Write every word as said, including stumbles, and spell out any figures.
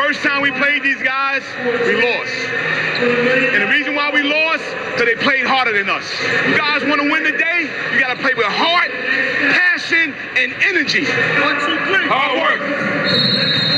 first time we played these guys, we lost. And the reason why we lost, because they played harder than us. You guys want to win today, you got to play with heart, passion, and energy. One, two, three. Hard work.